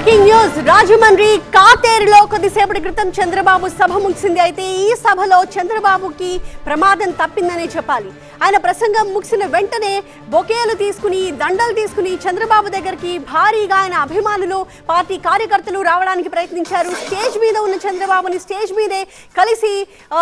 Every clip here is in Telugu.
బ్రేకింగ్ న్యూస్ రాజమండ్రి కాతేరులో కొద్దిసేపటి క్రితం చంద్రబాబు సభ ముగిసింది. అయితే ఈ సభలో చంద్రబాబుకి ప్రమాదం తప్పిందనే చెప్పాలి. ఆయన ప్రసంగం ముగిసిన వెంటనే బొకేలు తీసుకుని దండలు తీసుకుని చంద్రబాబు దగ్గరికి భారీగా ఆయన అభిమానులు పార్టీ కార్యకర్తలు రావడానికి ప్రయత్నించారు. స్టేజ్ మీద ఉన్న చంద్రబాబుని స్టేజ్ మీదే కలిసి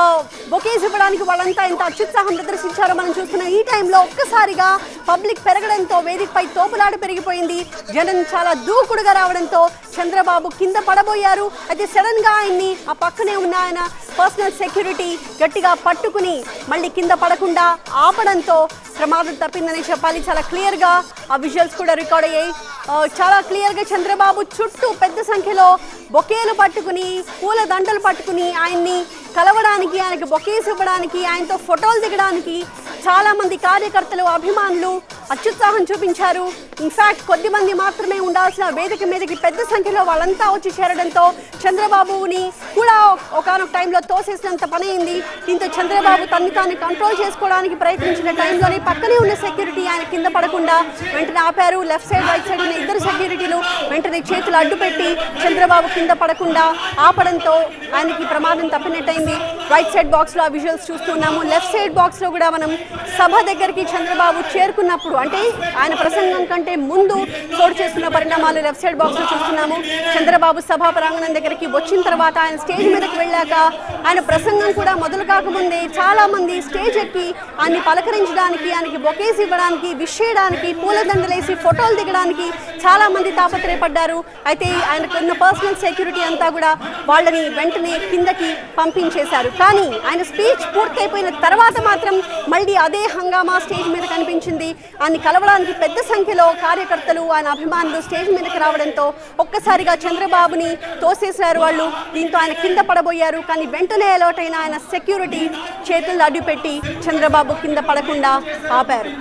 బొకేస్ ఇవ్వడానికి వాళ్ళంతా ఎంత అత్యుత్సాహం ప్రదర్శించారో మనం చూస్తున్నాం. ఈ టైంలో ఒక్కసారిగా పబ్లిక్ పెరగడంతో వేదికపై తోపులాట పెరిగిపోయింది. జనం చాలా దూకుడుగా రావడంతో చంద్రబాబు కింద పడబోయారు. అయితే సడన్ గా ఆయన్ని ఆ పక్కనే ఉన్న ఆయన పర్సనల్ సెక్యూరిటీ గట్టిగా పట్టుకుని మళ్ళీ కింద పడకుండా ఆపడంతో ప్రమాదం తప్పిందని చెప్పాలి. చాలా క్లియర్ గా ఆ విజువల్స్ కూడా రికార్డ్ అయ్యాయి. చాలా క్లియర్ గా చంద్రబాబు చుట్టూ పెద్ద సంఖ్యలో బొకేలు పట్టుకుని పూల దండలు పట్టుకుని ఆయన్ని కలవడానికి, ఆయనకి బొకేస్ ఇవ్వడానికి, ఆయనతో ఫోటోలు దిగడానికి చాలా మంది కార్యకర్తలు అభిమానులు అత్యుత్సాహం చూపించారు. ఇన్ఫాక్ట్ కొద్ది మంది మాత్రమే ఉండాల్సిన వేదిక మీదకి పెద్ద సంఖ్యలో వాళ్ళంతా వచ్చి చేరడంతో చంద్రబాబుని కూడా ఒకనొక టైంలో తోసేసినంత పని అయింది. దీంతో చంద్రబాబు తన్ని తాను కంట్రోల్ చేసుకోవడానికి ప్రయత్నించిన టైంలోనే పక్కనే ఉన్న సెక్యూరిటీ ఆయన కింద పడకుండా వెంటనే ఆపారు. లెఫ్ట్ సైడ్ రైట్ సైడ్ ఉన్న ఇద్దరు సెక్యూరిటీలు వెంటనే చేతులు అడ్డుపెట్టి చంద్రబాబు కింద పడకుండా ఆపడంతో ఆయనకి ప్రమాదం తప్పినట్టయింది. రైట్ సైడ్ బాక్స్ లో ఆ విజువల్స్ చూస్తున్నాము. లెఫ్ట్ సైడ్ బాక్స్ లో కూడా మనం సభ దగ్గరికి చంద్రబాబు చేరుకున్నప్పుడు అంటే ఆయన ప్రసంగం కంటే ముందు చోటు చేస్తున్న పరిణామాలు లెఫ్ట్ సైడ్ బాక్స్ లో చూస్తున్నాము. చంద్రబాబు సభా ప్రాంగణం దగ్గరికి వచ్చిన తర్వాత ఆయన స్టేజ్ మీదకి వెళ్ళాక ఆయన ప్రసంగం కూడా మొదలు కాకముందే చాలా మంది స్టేజ్ ఎక్కి ఆయన్ని పలకరించడానికి, ఆయనకి బొకేస్ ఇవ్వడానికి, విష్ చేయడానికి, పూలదండలేసి ఫోటోలు దిగడానికి చాలా మంది తాపత్రయపడ్డారు. అయితే ఆయనకున్న పర్సనల్ సెక్యూరిటీ అంతా కూడా వాళ్ళని వెంటనే కిందకి పంపించేశారు. కానీ ఆయన స్పీచ్ పూర్తయిపోయిన తర్వాత మాత్రం మళ్ళీ అదే హంగామా స్టేజ్ మీద కనిపించింది. ఆయన్ని కలవడానికి పెద్ద సంఖ్యలో కార్యకర్తలు, ఆయన అభిమానులు స్టేజ్ మీదకి రావడంతో ఒక్కసారిగా చంద్రబాబుని తోసేశారు వాళ్ళు. దీంతో ఆయన కింద పడబోయారు. కానీ వెంటనే అలర్ట్ అయిన ఆయన సెక్యూరిటీ చేతులు అడ్డుపెట్టి చంద్రబాబు కింద పడకుండా ఆపారు.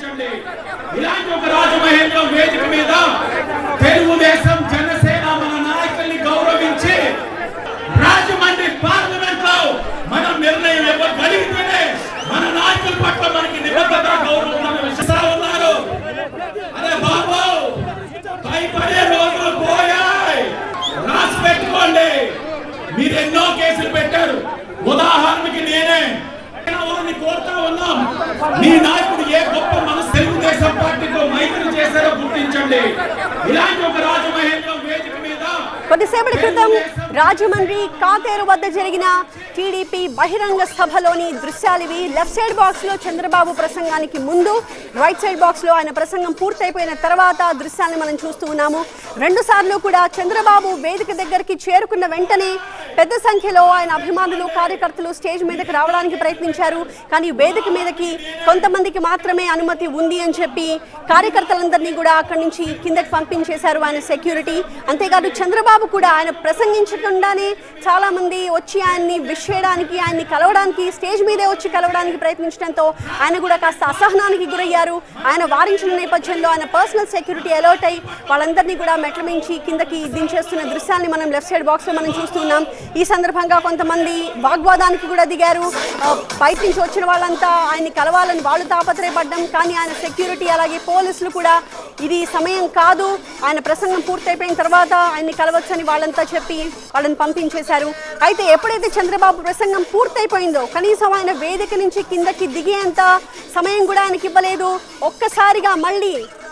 రాజమండ్రి పార్లమెంట్ లో మనం నిర్ణయం ఇవ్వగలిగితేనే మన నాయకుల పట్ల మనకి నిబద్ధత, గౌరవం ఉన్నారు. అరే బాబు, భయపడే రోజులు పోయాయి, రాసి పెట్టుకోండి. మీరు ఎన్నో కేసులు పెట్టారు. ఉదాహరణకి నేనే కోరుతా ఉన్నాం, మీ నాయకుడు ఏ గొప్ప మనసు తెలుగుదేశం పార్టీతో మైత్రి చేశారో గుర్తించండి. ఇలాంటి ఒక రాజమహేంద్రం వేదిక మీద కొద్దిసేపటి క్రితం రాజమండ్రి కాతేరు వద్ద జరిగిన టీడీపీ బహిరంగ సభలోని దృశ్యాలివి. లెఫ్ట్ సైడ్ బాక్స్ లో చంద్రబాబు ప్రసంగానికి ముందు, రైట్ సైడ్ బాక్స్ లో ఆయన ప్రసంగం పూర్తయిపోయిన తర్వాత దృశ్యాన్ని మనం చూస్తూ ఉన్నాము. రెండు సార్లు కూడా చంద్రబాబు వేదిక దగ్గరికి చేరుకున్న వెంటనే పెద్ద సంఖ్యలో ఆయన అభిమానులు, కార్యకర్తలు స్టేజ్ మీదకి రావడానికి ప్రయత్నించారు. కానీ వేదిక మీదకి కొంతమందికి మాత్రమే అనుమతి ఉంది అని చెప్పి కార్యకర్తలందరినీ కూడా అక్కడి నుంచి కిందకి పంపించేశారు ఆయన సెక్యూరిటీ. అంతేకాదు చంద్రబాబు కూడా ఆయన ప్రసంగించకుండానే చాలా మంది వచ్చి ఆయన్ని విష్ చేయడానికి, ఆయన్ని కలవడానికి, స్టేజ్ మీదే వచ్చి కలవడానికి ప్రయత్నించడంతో ఆయన కూడా కాస్త అసహనానికి గురయ్యారు. ఆయన వారించిన నేపథ్యంలో ఆయన పర్సనల్ సెక్యూరిటీ అలర్ట్ అయ్యి వాళ్ళందరినీ కూడా మెట్ల మించి కిందకి దించేస్తున్న దృశ్యాన్ని మనం లెఫ్ట్ సైడ్ బాక్స్ లో మనం చూస్తున్నాం. ఈ సందర్భంగా కొంతమంది వాగ్వాదానికి కూడా దిగారు. బయట నుంచి వచ్చిన వాళ్ళంతా ఆయన్ని కలవాలని వాళ్ళు తాపత్రయపడ్డం. కానీ ఆయన సెక్యూరిటీ అలాగే పోలీసులు కూడా ఇది సమయం కాదు, ఆయన ప్రసంగం పూర్తయిపోయిన తర్వాత ఆయన్ని కలవచ్చని వాళ్ళంతా చెప్పి వాళ్ళని పంపించేశారు. అయితే ఎప్పుడైతే చంద్రబాబు ప్రసంగం పూర్తయిపోయిందో కనీసం ఆయన వేదిక నుంచి కిందకి దిగేంత సమయం కూడా ఆయనకి ఇవ్వలేదు. ఒక్కసారిగా మళ్ళీ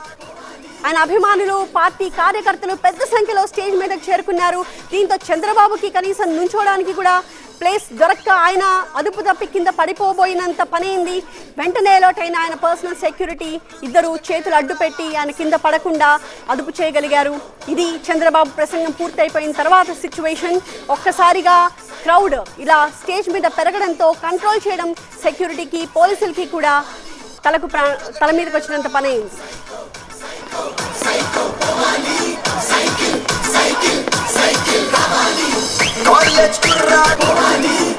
ఆయన అభిమానులు, పార్టీ కార్యకర్తలు పెద్ద సంఖ్యలో స్టేజ్ మీదకి చేరుకున్నారు. దీంతో చంద్రబాబుకి కనీసం నుంచోడానికి కూడా ప్లేస్ దొరక్క ఆయన అదుపు తప్పి కింద పడిపోబోయినంత పనైంది. వెంటనే అలర్ట్ అయిన ఆయన పర్సనల్ సెక్యూరిటీ ఇద్దరు చేతులు అడ్డుపెట్టి ఆయన కింద పడకుండా అదుపు చేయగలిగారు. ఇది చంద్రబాబు ప్రసంగం పూర్తయిపోయిన తర్వాత సిచ్యువేషన్. ఒక్కసారిగా క్రౌడ్ ఇలా స్టేజ్ మీద పెరగడంతో కంట్రోల్ చేయడం సెక్యూరిటీకి, పోలీసులకి కూడా తల మీదకి వచ్చినంత పనైంది. College kurra